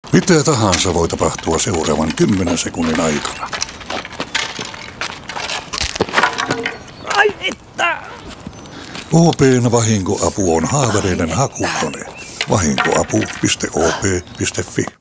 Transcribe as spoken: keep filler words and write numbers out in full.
Mitä tahansa voi tapahtua seuraavan kymmenen sekunnin aikana. Ai että! O P:n vahinkoapu on haavareiden hakukone. vahinkoapu piste o p piste f i